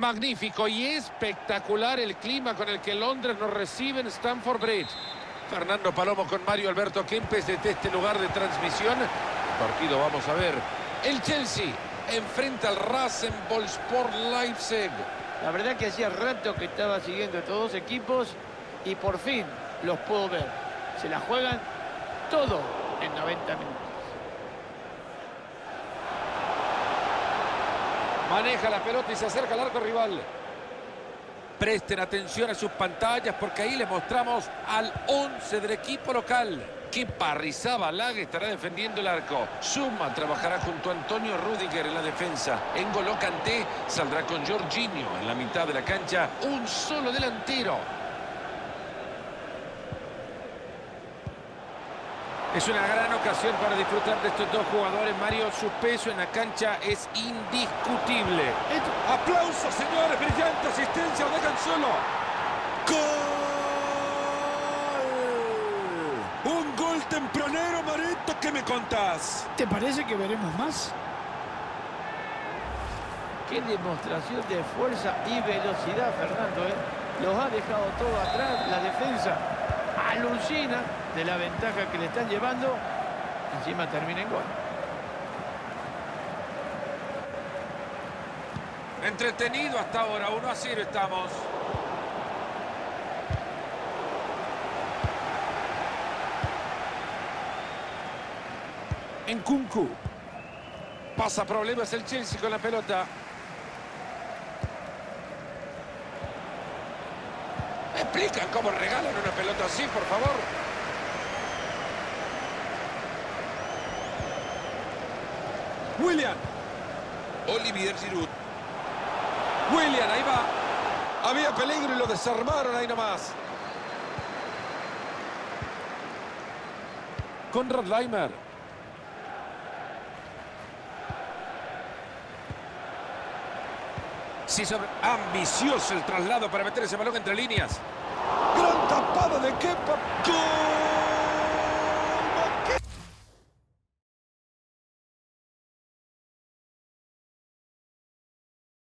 Magnífico y espectacular el clima con el que Londres nos recibe en Stamford Bridge. Fernando Palomo con Mario Alberto Kempes desde este lugar de transmisión. El partido, vamos a ver. El Chelsea enfrenta al Rasenballsport Leipzig. La verdad que hacía rato que estaba siguiendo estos dos equipos y por fin los puedo ver. Se la juegan todo en 90 minutos. Maneja la pelota y se acerca al arco rival. Presten atención a sus pantallas porque ahí les mostramos al 11 del equipo local. Kepa Arrizabalaga estará defendiendo el arco. Suma trabajará junto a Antonio Rüdiger en la defensa. N'Golo Kanté saldrá con Jorginho en la mitad de la cancha. Un solo delantero. Es una gran ocasión para disfrutar de estos dos jugadores, Mario. Su peso en la cancha es indiscutible. ¡Aplausos, señores! ¡Brillante asistencia! ¡Lo dejan solo! ¡Gol! ¡Un gol tempranero, Marito! ¿Qué me contás? ¿Te parece que veremos más? Qué demostración de fuerza y velocidad, Fernando, ¿eh? Los ha dejado todo atrás, la defensa alucina de la ventaja que le están llevando. Encima termina en gol. Entretenido hasta ahora, 1-0 estamos. Nkunku. Pasa problemas el Chelsea con la pelota. ¿Me explican cómo regalan una pelota así, por favor? Willian. Olivier Giroud. Willian, ahí va. Había peligro y lo desarmaron ahí nomás. Konrad Laimer. Sí, ambicioso el traslado para meter ese balón entre líneas. Gran tapada de Kepa. ¡Gol!